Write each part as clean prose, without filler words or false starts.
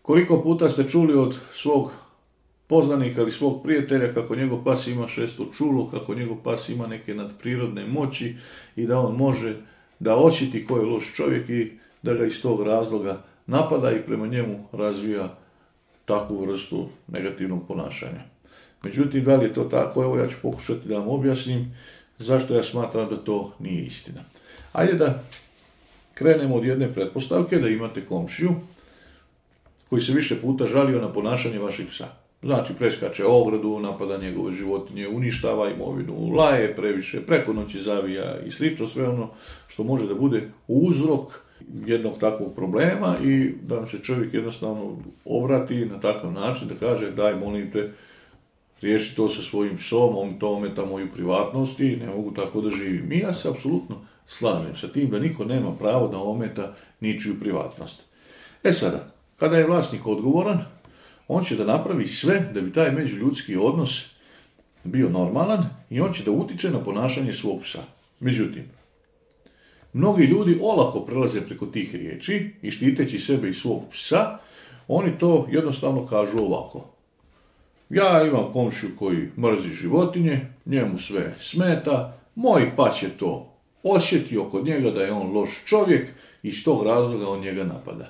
Koliko puta ste čuli od svog poznanika ili svog prijatelja kako njegov pas ima šesto čulo, kako njegov pas ima neke nadprirodne moći i da on može da osjeti ko je loš čovjek i da ga iz tog razloga napada i prema njemu razvija takvu vrstu negativnog ponašanja. Međutim, da li je to tako? Evo ja ću pokušati da vam objasnim zašto ja smatram da to nije istina. Ajde da krenemo od jedne pretpostavke da imate komšiju koji se više puta žalio na ponašanje vašeg psa. Znači, preskače ogradu, napada njegove životinje, uništava imovinu, laje previše, preko noći zavija i slično, sve ono što može da bude uzrok jednog takvog problema i da vam se čovjek jednostavno obrati na takav način da kaže daj molim te, riješi to sa svojim psom, on to ometa moju privatnost i ne mogu tako da živim. I ja se apsolutno slažem sa tim da niko nema pravo da ometa ničiju privatnost. Sada, kada je vlasnik odgovoran, on će da napravi sve da bi taj međuljudski odnos bio normalan i on će da utiče na ponašanje svog psa. Međutim, mnogi ljudi olako prelaze preko tih riječi i štiteći sebe i svog psa, oni to jednostavno kažu ovako. Ja imam komšiju koji mrzi životinje, njemu sve smeta, moj pas je to osjetio kod njega da je on loš čovjek i iz tog razloga on njega napada.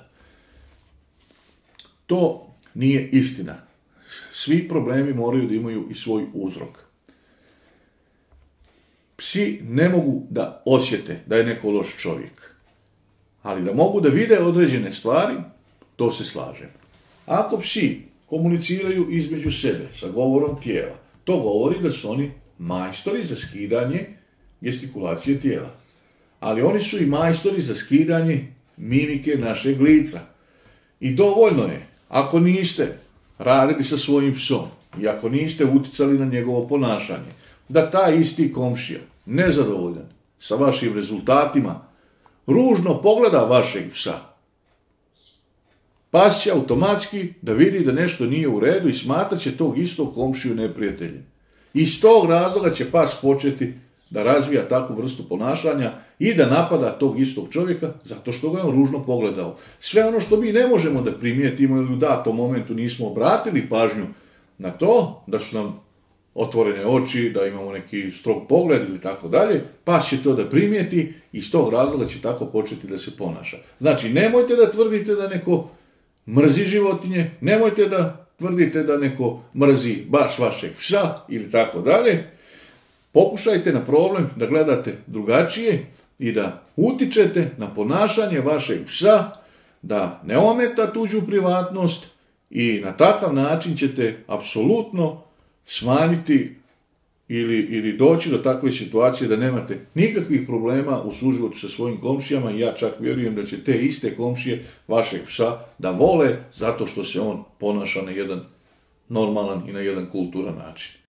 To nije istina. Svi problemi moraju da imaju i svoj uzrok. Psi ne mogu da osjete da je neko loš čovjek, ali da mogu da vide određene stvari, to se slažem. Ako psi komuniciraju između sebe sa govorom tijela, to govori da su oni majstori za skidanje gestikulacije tijela. Ali oni su i majstori za skidanje mimike našeg lica. I dovoljno je, ako niste radili sa svojim psom i ako niste uticali na njegovo ponašanje, da taj isti komšija, nezadovoljan sa vašim rezultatima, ružno pogleda vašeg psa. Pas će automatski da vidi da nešto nije u redu i smatrat će tog istog komšiju neprijateljem. Iz tog razloga će pas početi da razvija takvu vrstu ponašanja i da napada tog istog čovjeka zato što ga je on ružno pogledao. Sve ono što mi ne možemo da primijetimo ili u datom momentu nismo obratili pažnju na to, da su nam otvorene oči, da imamo neki strog pogled ili tako dalje, pas će to da primijeti i iz tog razloga će tako početi da se ponaša. Znači, nemojte da tvrdite da neko mrzi životinje, nemojte da tvrdite da neko mrzi baš vašeg psa ili tako dalje. Pokušajte na problem da gledate drugačije i da utičete na ponašanje vašeg psa, da ne ometa tuđu privatnost i na takav način ćete apsolutno smanjiti ili doći do takve situacije da nemate nikakvih problema u suživotu sa svojim komšijama i ja čak vjerujem da će te iste komšije vašeg psa da vole zato što se on ponaša na jedan normalan i na jedan kulturan način.